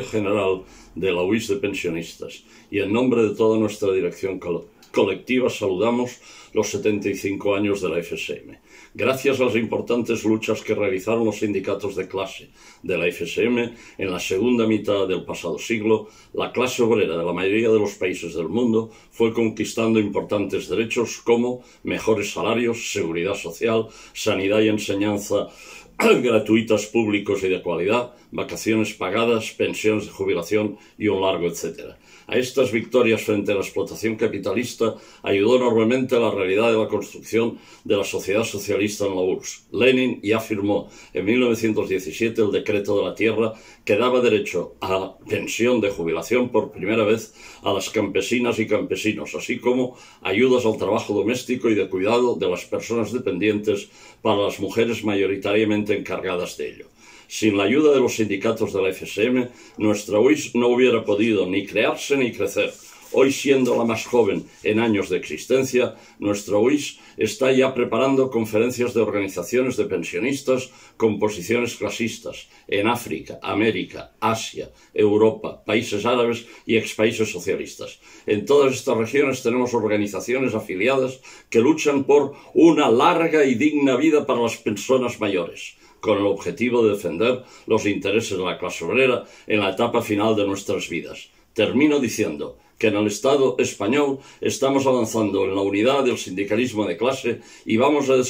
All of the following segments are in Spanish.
general de la UIS de pensionistas y en nombre de toda nuestra dirección colectiva saludamos los 75 años de la FSM. Gracias a las importantes luchas que realizaron los sindicatos de clase de la FSM en la segunda mitad del pasado siglo, la clase obrera de la mayoría de los países del mundo fue conquistando importantes derechos como mejores salarios, seguridad social, sanidad y enseñanza gratuitas, públicos y de calidad, vacaciones pagadas, pensiones de jubilación y un largo etcétera. A estas victorias frente a la explotación capitalista ayudó enormemente la realidad de la construcción de la sociedad socialista en la URSS. Lenin ya firmó en 1917 el Decreto de la Tierra que daba derecho a pensión de jubilación por primera vez a las campesinas y campesinos, así como ayudas al trabajo doméstico y de cuidado de las personas dependientes para las mujeres mayoritariamente encargadas de ello. Sin la ayuda de los sindicatos de la FSM, nuestra UIS no hubiera podido ni crearse ni crecer. Hoy, siendo la más joven en años de existencia, nuestra UIS está ya preparando conferencias de organizaciones de pensionistas con posiciones clasistas en África, América, Asia, Europa, países árabes y expaíses socialistas. En todas estas regiones tenemos organizaciones afiliadas que luchan por una larga y digna vida para las personas mayores, con el objetivo de defender los intereses de la clase obrera en la etapa final de nuestras vidas. Termino diciendo que en el Estado español estamos avanzando en la unidad del sindicalismo de clase y vamos a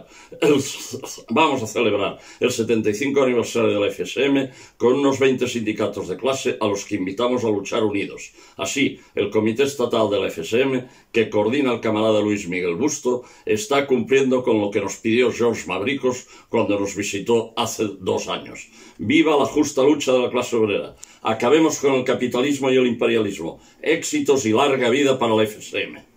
celebrar el 75 aniversario de la FSM con unos 20 sindicatos de clase a los que invitamos a luchar unidos. Así, el Comité Estatal de la FSM, que coordina el camarada Luis Miguel Busto, está cumpliendo con lo que nos pidió George Mabricos cuando nos visitó hace 2 años. ¡Viva la justa lucha de la clase obrera! Acabemos con el capitalismo y el imperialismo. Éxitos y larga vida para la FSM.